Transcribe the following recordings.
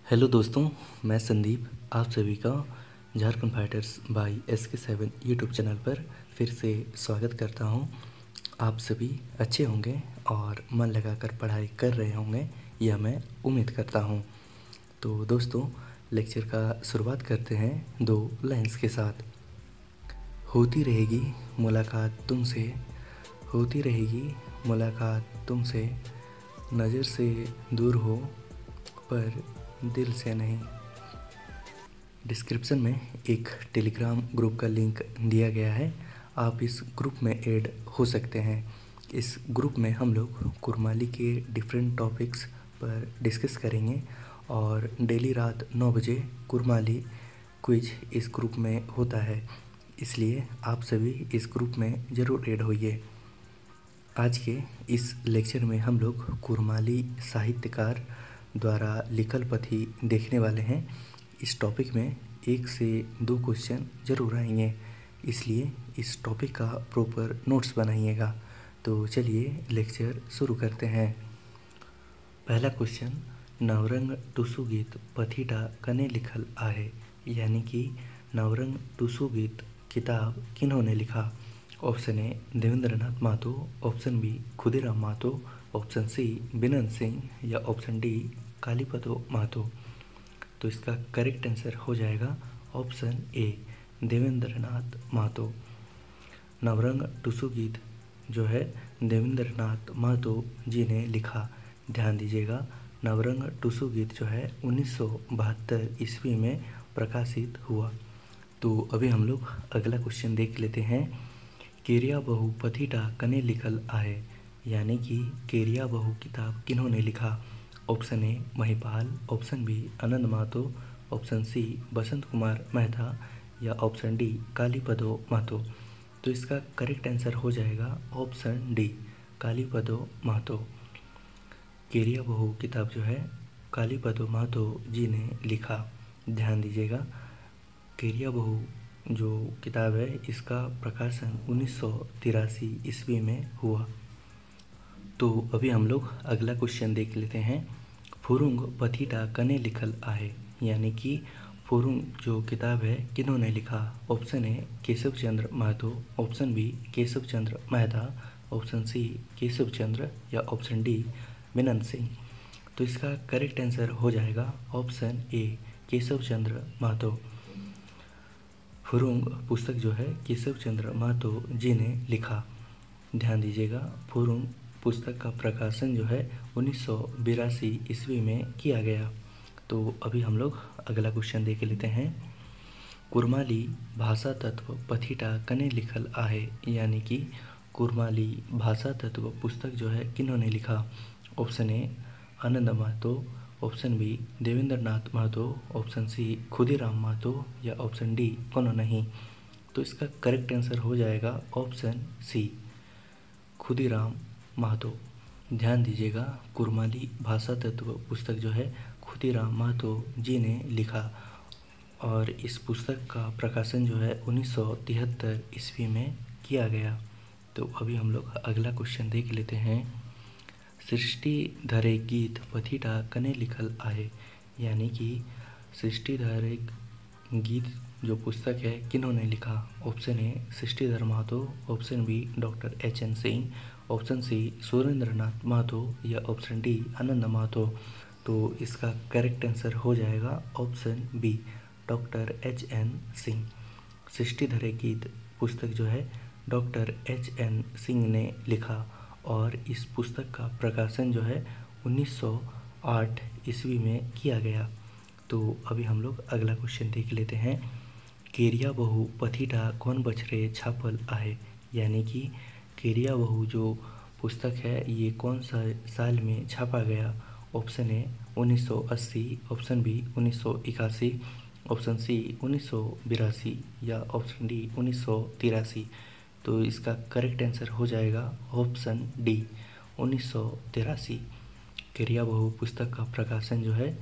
Hello दोस्तों, मैं संदीप आप सभी का Jharkhand fighters by SK7 YouTube channel पर फिर से स्वागत करता हूं। आप सभी अच्छे होंगे और मन लगाकर पढ़ाई कर रहे होंगे, यह मैं उम्मीद करता हूं। तो दोस्तों, लेक्चर का शुरुआत करते हैं दो लाइंस के साथ। होती रहेगी मुलाकात तुमसे, होती रहेगी मुलाकात तुमसे, नज़र से दूर हो पर दिल से नहीं। डिस्क्रिप्शन में एक टेलीग्राम ग्रुप का लिंक दिया गया है, आप इस ग्रुप में ऐड हो सकते हैं। इस ग्रुप में हम लोग कुरमाली के डिफरेंट टॉपिक्स पर डिस्कस करेंगे और डेली रात 9 बजे कुरमाली क्विज इस ग्रुप में होता है, इसलिए आप सभी इस ग्रुप में ज़रूर ऐड होइए। आज के इस लेक्चर में हम लोग कुरमाली साहित्यकार द्वारा लिखल पथी देखने वाले हैं। इस टॉपिक में 1 से 2 क्वेश्चन ज़रूर आएंगे, इसलिए इस टॉपिक का प्रॉपर नोट्स बनाइएगा। तो चलिए लेक्चर शुरू करते हैं। पहला क्वेश्चन, नवरंग टुसु गीत पथीटा कने लिखल आहे, यानी कि नवरंग टुसु गीत किताब किन्होंने लिखा। Option A Devendranath Mahato, option B Khudiram Mahato, option C Binan Singh या ऑप्शन डी कालीपतो महतो। तो इसका करेक्ट आंसर हो जाएगा ऑप्शन ए देवेंद्रनाथ महतो। नवरंग टुसु गीत जो है देवेंद्रनाथ महतो जी ने लिखा। ध्यान दीजिएगा, नवरंग टुसु गीत जो है 1972 ईस्वी में प्रकाशित हुआ। तो अभी हम लोग अगला क्वेश्चन देख लेते हैं। केरिया बहू पथीटा कने लिखल आहे, यानी कि केरिया बहू किताब किन्होंने लिखा। Option A Mahipal, option B Anand Mahato, option C Basant Kumar Mehta या ऑप्शन डी कालीपदो महतो। तो इसका करेक्ट आंसर हो जाएगा ऑप्शन डी कालीपदो महतो। केरिया बहू किताब जो है कालीपदो महतो जी ने लिखा। ध्यान दीजिएगा, केरिया बहू जो किताब है इसका प्रकाशन 1983 ईस्वी में हुआ। तो अभी हम लोग अगला क्वेश्चन देख लेते हैं। फुरुंग पथीटा कने लिखल आहे, यानी कि फुरुंग जो किताब है किन्होंने लिखा। Option A Keshav Chandra Mahato, option B Keshav Chandra Mehta, option C Keshav Chandra या ऑप्शन डी बिनन सिंह। तो इसका करेक्ट आंसर हो जाएगा ऑप्शन ए केशव चंद्र महतो। फुरुंग पुस्तक जो है केशव चंद्र महतो जी ने लिखा। ध्यान दीजिएगा, फुरुंग पुस्तक का प्रकाशन जो है 1982 ईस्वी में किया गया। तो अभी हम लोग अगला क्वेश्चन देख लेते हैं। कुरमाली भाषा तत्व पथीटा कने लिखल आहे, यानी कि कुरमाली भाषा तत्व पुस्तक जो है किन्होंने लिखा। Option A Anand Mahato, option B Devendranath Mahato, option C Khudiram Mahato या ऑप्शन डी कोनो नहीं। तो इसका करेक्ट आंसर हो जाएगा ऑप्शन सी खुदीराम महतो। ध्यान दीजिएगा, कुरमाली भाषा तत्व पुस्तक जो है खुदीराम महतो जी ने लिखा और इस पुस्तक का प्रकाशन जो है 1973 ईस्वी में किया गया। तो अभी हम लोग अगला क्वेश्चन देख लेते हैं। सृष्टि धरे गीत पथीटा कने लिखल आहे, यानी कि सृष्टि धरे गीत जो पुस्तक है किन्होंने लिखा। Option A Srishtidhar Mahato, option B doctor HN Singh, option C Surendranath Mahato या ऑप्शन डी आनंद महतो। तो इसका करेक्ट आंसर हो जाएगा option B doctor HN Singh. सृष्टि धरे गीत पुस्तक जो है डॉक्टर HN सिंह ने लिखा और इस पुस्तक का प्रकाशन जो है 1908 ईस्वी में किया गया। तो अभी हम लोग अगला क्वेश्चन देख लेते हैं। केरिया बहू पथीटा कौन बछरे छापल आहे, यानी कि केरिया बहू जो पुस्तक है ये कौन सा साल में छापा गया। Option A 1980, option B 1981, option C 1982 या ऑप्शन डी 1983। तो इसका करेक्ट आंसर हो जाएगा ऑप्शन डी 1983। केरिया बहू पुस्तक का प्रकाशन जो है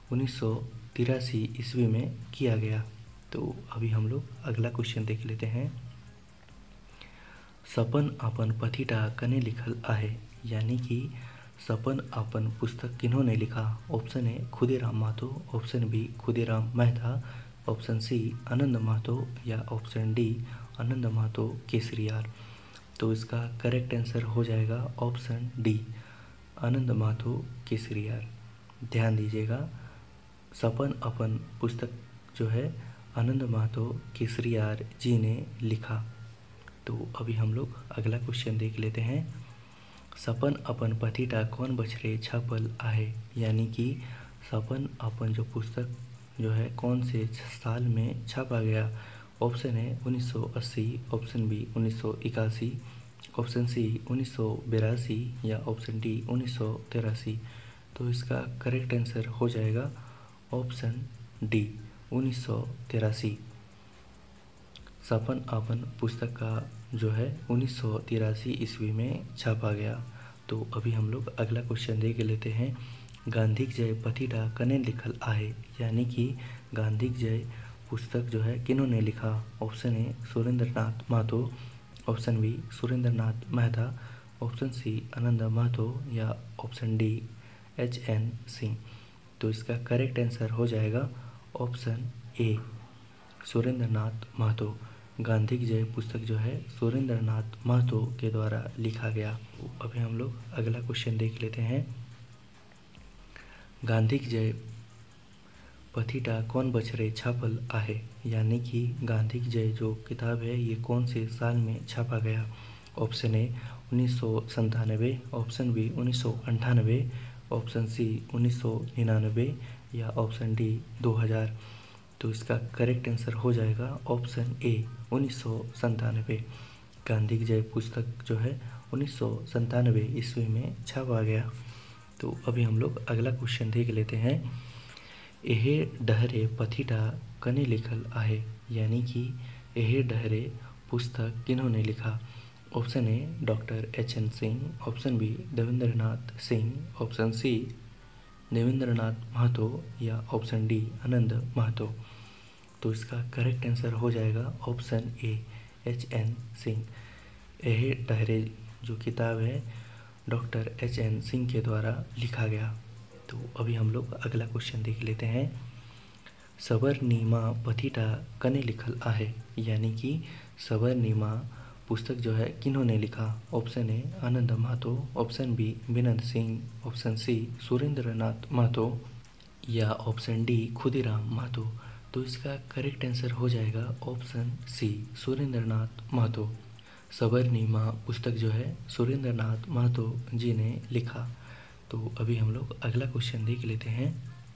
1983 ईस्वी में किया गया। तो अभी हम लोग अगला क्वेश्चन देख लेते हैं। सपन अपन पथीटा कने लिखल आहे, यानी कि सपन आपन पुस्तक किन्होंने लिखा? Option A Khudiram Mahato, option B Khudiram Mehta, option C Anand Mahato या ऑप्शन डी आनंद महतो केसरियार। तो इसका करेक्ट आंसर हो जाएगा ऑप्शन डी आनंद महतो केसरियार। ध्यान दीजिएगा, सपन अपन पुस्तक जो है आनंद महतो केसरियार जी ने लिखा। तो अभी हम लोग अगला क्वेश्चन देख लेते हैं। सपन अपन पथिटा कौन बछरे छापल आहे, यानी कि सपन अपन जो पुस्तक जो है कौन से साल में छापा गया। ऑप्शन है 1980, ऑप्शन बी 1981, ऑप्शन सी 1982 या ऑप्शन डी 1983। तो इसका करेक्ट आंसर हो जाएगा ऑप्शन डी 1983। सपन आपन पुस्तक का जो है 1983 ईस्वी में छापा गया। तो अभी हम लोग अगला क्वेश्चन देख लेते हैं। गांधीक जय पथिटा कने लिखल आहे, यानी कि गांधीक जय पुस्तक जो है किन्होंने लिखा। Option A Surendranath Mahato, option B Surendranath Mehta, option C Anand Mahato या ऑप्शन डी HN सिंह। तो इसका करेक्ट आंसर हो जाएगा ऑप्शन ए सुरेंद्रनाथ महतो। गांधीक जय पुस्तक जो है सुरेंद्रनाथ महतो के द्वारा लिखा गया। तो अभी हम लोग अगला क्वेश्चन देख लेते हैं। गांधीक जय पथिटा कौन बछरे छापल आहे, यानी कि गांधीक जय जो किताब है ये कौन से साल में छापा गया। Option A 1997, option B 1998, option C 1999 या ऑप्शन डी 2000। तो इसका करेक्ट आंसर हो जाएगा ऑप्शन ए 1997। गांधीक जय पुस्तक जो है 1997 ईस्वी में छापा गया। तो अभी हम लोग अगला क्वेश्चन देख लेते हैं। एहे डहरे पथिटा कने लिखल आहे, यानी कि एहे डहरे पुस्तक किन्होंने लिखा। Option A doctor HN Singh, option B Devendranath Singh, option C Devendranath Mahato या ऑप्शन डी आनंद महतो। तो इसका करेक्ट आंसर हो जाएगा ऑप्शन ए HN सिंह। एहे डहरे जो किताब है डॉक्टर HN सिंह के द्वारा लिखा गया। तो अभी हम लोग अगला क्वेश्चन देख लेते हैं। सबरनीमा पथिटा कने लिखल आहे, यानी कि सबरनीमा पुस्तक जो है किन्होंने लिखा। Option A Anand Mahato, option B Binand Singh, option C Surendranath Mahato या ऑप्शन डी खुदीराम महतो। तो इसका करेक्ट आंसर हो जाएगा ऑप्शन सी सुरेंद्रनाथ महतो। सबरनीमा पुस्तक जो है सुरेंद्रनाथ महतो जी ने लिखा। तो अभी हम लोग अगला क्वेश्चन देख लेते हैं।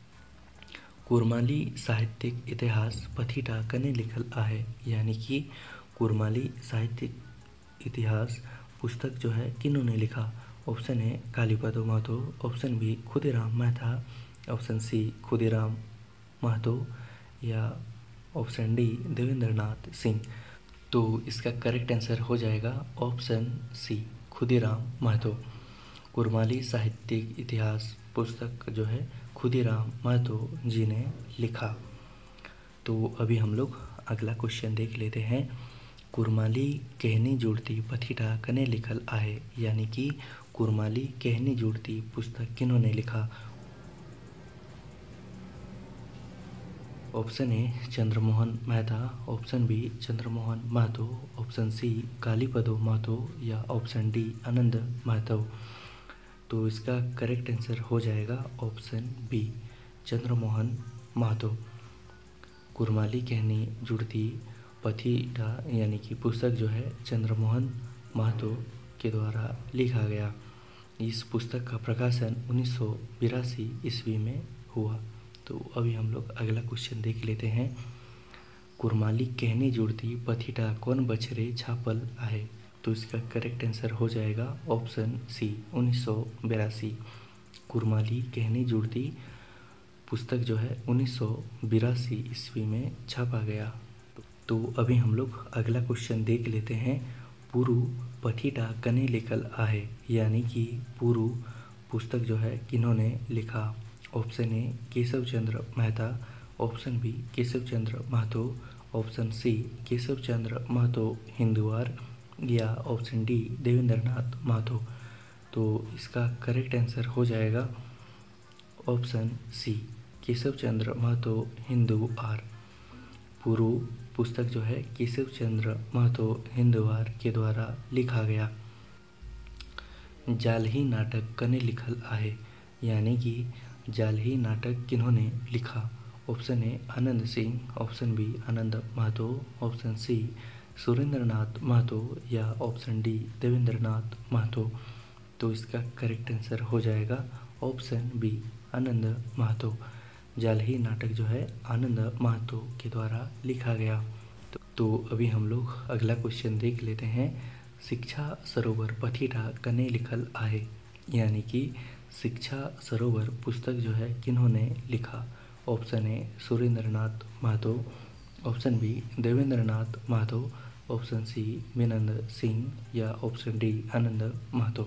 कुरमाली साहित्यिक इतिहास पथिटा कने लिखल आहे, यानी कि कुरमाली साहित्यिक इतिहास पुस्तक जो है किन्होंने लिखा। Option A Kalipado Mahato, option B Khudiram Mehta, option C Khudiram Mahato या ऑप्शन डी देवेंद्रनाथ सिंह। तो इसका करेक्ट आंसर हो जाएगा ऑप्शन सी खुदीराम महतो। कुरमाली साहित्यिक इतिहास पुस्तक जो है खुदीराम महतो जी ने लिखा। तो अभी हम लोग अगला क्वेश्चन देख लेते हैं। कुरमाली कहनी जुड़ती पथिटा कने लिखल आहे, यानी कि कुरमाली कहनी जुड़ती पुस्तक किन्होंने लिखा। Option A Chandramohan Mehta, option B Chandramohan Mahato, option C Kalipado Mahato या ऑप्शन डी आनंद महतो। तो इसका करेक्ट आंसर हो जाएगा ऑप्शन बी चंद्रमोहन महतो। कुरमाली कहनी जुड़ती पथिटा यानी कि पुस्तक जो है चंद्रमोहन महतो के द्वारा लिखा गया। इस पुस्तक का प्रकाशन 1982 ईस्वी में हुआ। तो अभी हम लोग अगला क्वेश्चन देख लेते हैं। कुरमाली कहनी जुड़ती पथिटा कौन बछरे छापल आहे। तो इसका करेक्ट आंसर हो जाएगा ऑप्शन सी 1982। कुरमाली कहनी जुड़ती पुस्तक जो है 1982 ईस्वी में छापा गया। तो अभी हम लोग अगला क्वेश्चन देख लेते हैं। पुरु पथिटा कने लिखल आहे, यानी कि पुरु पुस्तक जो है किन्होंने लिखा। Option A Keshav Chandra Mehta, option B Keshav Chandra Mahato, option C Keshav Chandra Mahato Hinduwar या ऑप्शन डी देवेंद्रनाथ महतो। तो इसका करेक्ट आंसर हो जाएगा ऑप्शन सी, केशव चंद्र महतो हिंदुवार। पूर्व पुस्तक जो है केशव चंद्र महतो हिंदुवार के द्वारा लिखा गया। जालही नाटक कने लिखल आहे, यानी कि जालही नाटक किन्होंने लिखा। Option A Anand Singh, option B Anand Mahato, option C Surendranath Mahato या ऑप्शन डी देवेंद्रनाथ महतो। तो इसका करेक्ट आंसर हो जाएगा ऑप्शन बी आनंद महतो। जालही नाटक जो है आनंद महतो के द्वारा लिखा गया। तो अभी हम लोग अगला क्वेश्चन देख लेते हैं। शिक्षा सरोवर पथिठा कने लिखल आहे, यानी कि शिक्षा सरोवर पुस्तक जो है किन्होंने लिखा। Option A Surendranath Mahato, option B Devendranath Mahato, option C Vinand Singh या ऑप्शन डी आनंद महतो।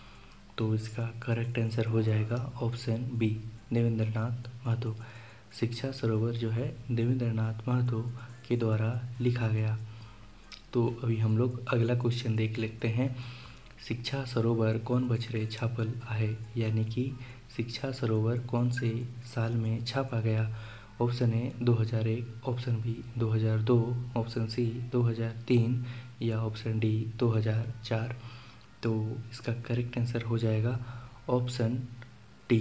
तो इसका करेक्ट आंसर हो जाएगा ऑप्शन बी देवेंद्रनाथ महतो। शिक्षा सरोवर जो है देवेंद्रनाथ महतो के द्वारा लिखा गया। तो अभी हम लोग अगला क्वेश्चन देख लेते हैं। शिक्षा सरोवर कौन बछरे छापल आहे, यानी कि शिक्षा सरोवर कौन से साल में छापा गया। Option A 2001, option B 2002, option C 2003 या ऑप्शन डी 2004। तो इसका करेक्ट आंसर हो जाएगा ऑप्शन डी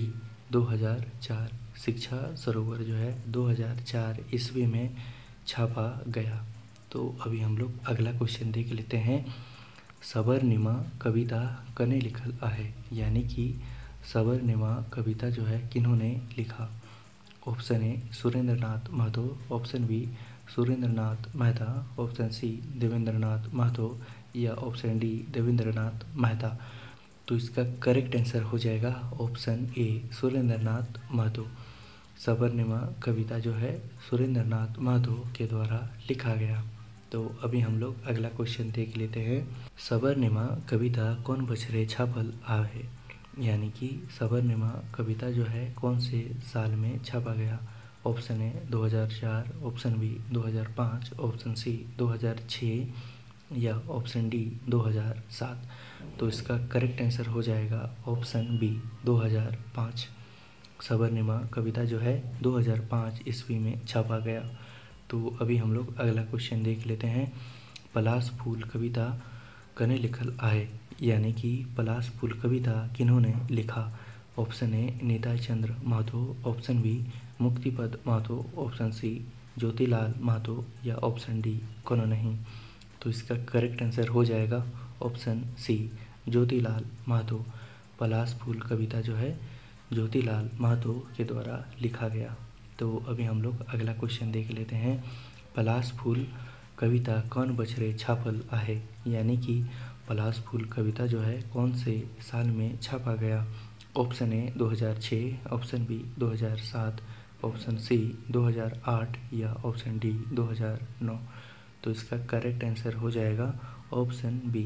2004। शिक्षा सरोवर जो है 2004 ईस्वी में छापा गया। तो अभी हम लोग अगला क्वेश्चन देख लेते हैं। सबरनीमा कविता कने लिखल आहे, यानी कि सबरनीमा कविता जो है किन्होंने लिखा। Option A Surendranath Mahato, option B Surendranath Mehta, option C Devendranath Mahato या ऑप्शन डी देवेंद्रनाथ मेहता। तो इसका करेक्ट आंसर हो जाएगा ऑप्शन ए सुरेंद्रनाथ महतो। सबरनीमा कविता जो है सुरेंद्रनाथ महतो के द्वारा लिखा गया। तो अभी हम लोग अगला क्वेश्चन देख लेते हैं। सबरनीमा कविता कौन बछरे छापल आहे, यानी कि सबरनीमा कविता जो है कौन से साल में छापा गया। Option A 2004, option B 2005, option C 2006 या ऑप्शन डी 2007। तो इसका करेक्ट आंसर हो जाएगा ऑप्शन बी 2005। सबरनीमा कविता जो है 2005 ईस्वी में छापा गया। तो अभी हम लोग अगला क्वेश्चन देख लेते हैं। पलाश फूल कविता कने लिखल आहे, यानी कि पलाश फूल कविता किन्होंने लिखा। Option A Nitai Chandra Mahato, option B Muktipad Mahato, option C Jyotilal Mahato या ऑप्शन डी कोनो नहीं। तो इसका करेक्ट आंसर हो जाएगा ऑप्शन सी ज्योतिलाल महतो। पलाश फूल कविता जो है ज्योतिलाल महतो के द्वारा लिखा गया। तो अभी हम लोग अगला क्वेश्चन देख लेते हैं। पलाश फूल कविता कौन बछरे छापल आहे, यानी कि पलाश फूल कविता जो है कौन से साल में छापा गया। Option A 2006, option B 2007, option C 2008 या ऑप्शन डी 2009। तो इसका करेक्ट आंसर हो जाएगा ऑप्शन बी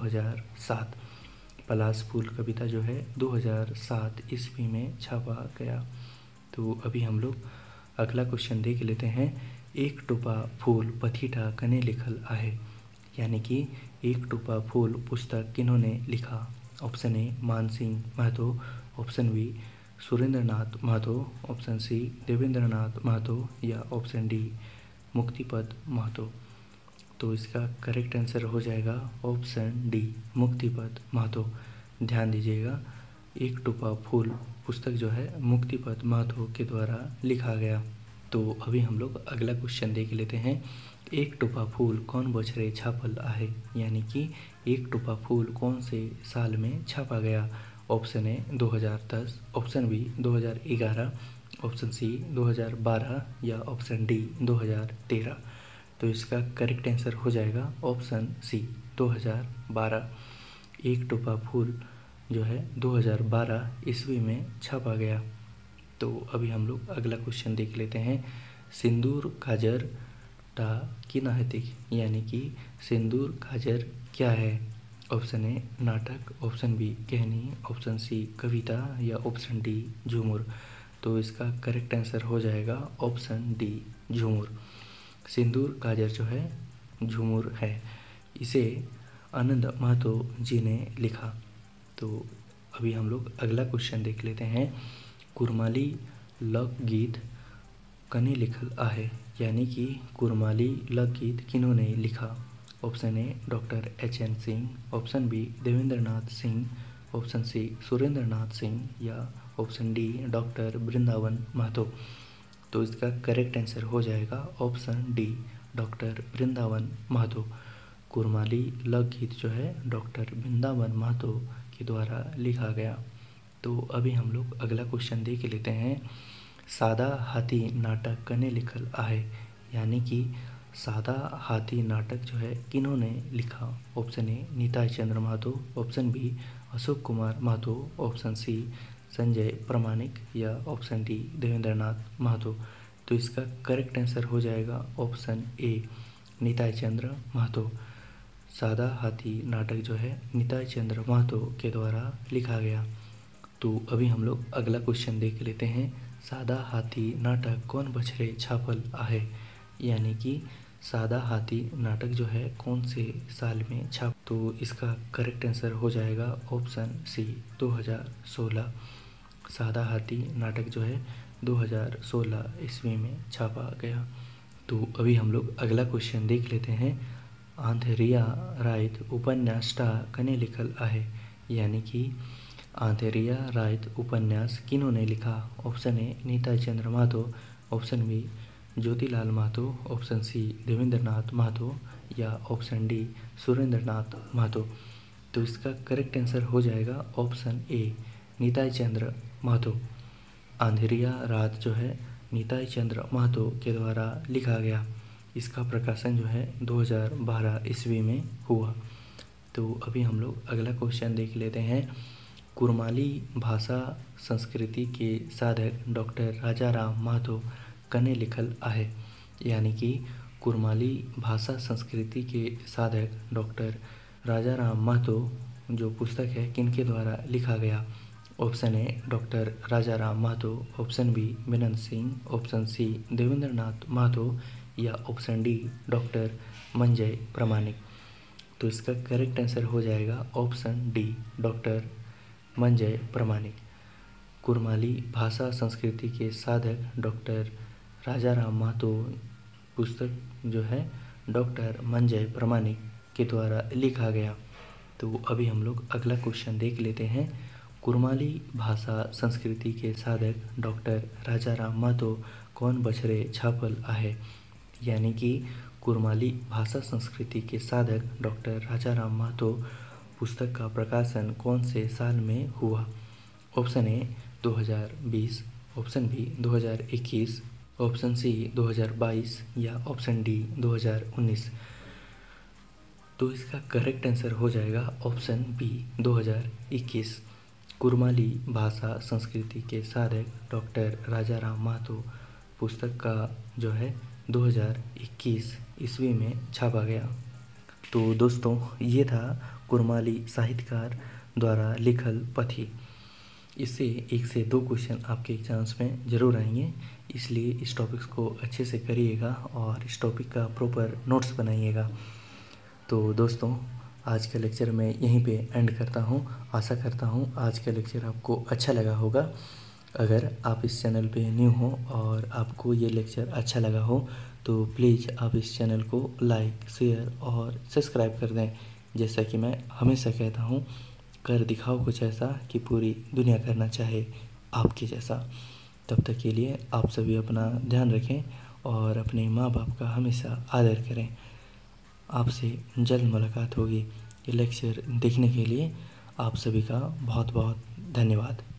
2007। पलाश फूल कविता जो है 2007 ईस्वी में छापा गया। तो अभी हम लोग अगला क्वेश्चन देख लेते हैं। एक टोपा फूल पथिठा कने लिखल आहे, यानी कि एक टोपा फूल पुस्तक किन्होंने लिखा। Option A Mansingh Mahato, option B Surendranath Mahato, option C Devendranath Mahato या ऑप्शन डी मुक्तिपद महतो। तो इसका करेक्ट आंसर हो जाएगा ऑप्शन डी मुक्तिपद महतो। ध्यान दीजिएगा, एक टोपा फूल पुस्तक जो है मुक्तिपद महतो के द्वारा लिखा गया। तो अभी हम लोग अगला क्वेश्चन देख लेते हैं। एक टोपा फूल कौन बछरे छापल आहे, यानी कि एक टोपा फूल कौन से साल में छापा गया। Option A 2010, option B 2011, option C 2012 या ऑप्शन डी 2013। तो इसका करेक्ट आंसर हो जाएगा ऑप्शन सी 2012। एक टोपा फूल जो है 2012 ईस्वी में छापा गया। तो अभी हम लोग अगला क्वेश्चन देख लेते हैं। सिंदूर काजर टा की नाहतिक, यानी कि सिंदूर काजर क्या है। ऑप्शन ए नाटक, ऑप्शन बी कहानी, ऑप्शन सी कविता या ऑप्शन डी झूमर। तो इसका करेक्ट आंसर हो जाएगा ऑप्शन डी झूमर। सिंदूर काजर जो है झूमर है, इसे आनंद महतो जी ने लिखा। तो अभी हम लोग अगला क्वेश्चन देख लेते हैं। कुरमाली लोकगीत कने लिखल आहे, यानी कि कुरमाली लोकगीत किन्होंने लिखा। Option A doctor H N. Singh, option B Devendranath Singh, option C Surendranath Singh या option D doctor Vrindavan Mahato. तो इसका करेक्ट आंसर हो जाएगा option D doctor Vrindavan Mahato. Kurmali लोकगीत जो है डॉक्टर वृंदावन महतो के द्वारा लिखा गया। तो अभी हम लोग अगला क्वेश्चन देख लेते हैं। सादा हाथी नाटक कने लिखल आहे, यानी कि सादा हाथी नाटक जो है किन्होंने लिखा। Option A Nitai Chandra Mahato, option B Ashok Kumar Mahato, option C Sanjay Pramanik या ऑप्शन डी देवेंद्रनाथ महतो। तो इसका करेक्ट आंसर हो जाएगा ऑप्शन ए निताई चंद्र महतो। सादा हाथी नाटक जो है निताई चंद्र महतो के द्वारा लिखा गया। तो अभी हम लोग अगला क्वेश्चन देख लेते हैं। सादा हाथी नाटक कौन बछड़े छापल आहे, यानी कि सादा हाथी नाटक जो है कौन से साल में छाप। तो इसका करेक्ट आंसर हो जाएगा ऑप्शन सी 2016। सादा हाथी नाटक जो है 2016 ईस्वी में छापा गया। तो अभी हम लोग अगला क्वेश्चन देख लेते हैं। आंधेरिया रात उपन्यासटा कने लिखल आहे, यानी कि आंधेरिया रात उपन्यास किन्होंने लिखा। Option A Nitai Chandra Mahato, option B Jyotilal Mahato, option C Devendranath Mahato या ऑप्शन डी सुरेंद्रनाथ महतो। तो इसका करेक्ट आंसर हो जाएगा ऑप्शन ए निताई चंद्र महतो। आंधेरिया रात जो है निताई चंद्र महतो के द्वारा लिखा गया। इसका प्रकाशन जो है 2012 ईस्वी में हुआ। तो अभी हम लोग अगला क्वेश्चन देख लेते हैं। कुरमाली भाषा संस्कृति के साधक डॉक्टर राजाराम महतो कने लिखल आहे, यानी कि कुरमाली भाषा संस्कृति के साधक डॉक्टर राजाराम महतो जो पुस्तक है किनके द्वारा लिखा गया। Option A doctor Rajaram Mahato, option B Binan Singh, option C Devendranath Mahato या ऑप्शन डी डॉक्टर मंजय प्रामाणिक। तो इसका करेक्ट आंसर हो जाएगा ऑप्शन डी डॉक्टर मंजय प्रामाणिक। कुरमाली भाषा संस्कृति के साधक डॉक्टर राजाराम महतो पुस्तक जो है डॉक्टर मंजय प्रामाणिक के द्वारा लिखा गया। तो अभी हम लोग अगला क्वेश्चन देख लेते हैं। कुरमाली भाषा संस्कृति के साधक डॉक्टर राजाराम महतो कौन बछड़े छापल आहे, यानी कि कुरमाली भाषा संस्कृति के साधक डॉक्टर राजाराम महतो पुस्तक का प्रकाशन कौन से साल में हुआ। Option A 2020, option B 2021, option C 2022 या ऑप्शन डी 2019। तो इसका करेक्ट आंसर हो जाएगा ऑप्शन बी 2021। कुरमाली भाषा संस्कृति के साधक डॉक्टर राजाराम महतो पुस्तक का जो है 2021 ईस्वी में छापा गया। तो दोस्तों ये था कुरमाली साहित्यकार द्वारा लिखल पथी। इससे 1 से 2 क्वेश्चन आपके एग्जाम्स में ज़रूर आएंगे, इसलिए इस टॉपिक्स को अच्छे से करिएगा और इस टॉपिक का प्रॉपर नोट्स बनाइएगा। तो दोस्तों आज का लेक्चर मैं यहीं पे एंड करता हूँ। आशा करता हूँ आज का लेक्चर आपको अच्छा लगा होगा। अगर आप इस चैनल पे न्यू हो और आपको ये लेक्चर अच्छा लगा हो तो प्लीज़ आप इस चैनल को लाइक, शेयर और सब्सक्राइब कर दें। जैसा कि मैं हमेशा कहता हूँ, कर दिखाओ कुछ ऐसा कि पूरी दुनिया करना चाहे आपके जैसा। तब तक के लिए आप सभी अपना ध्यान रखें और अपने माँ बाप का हमेशा आदर करें। आपसे जल्द मुलाकात होगी। ये लेक्चर देखने के लिए आप सभी का बहुत बहुत धन्यवाद।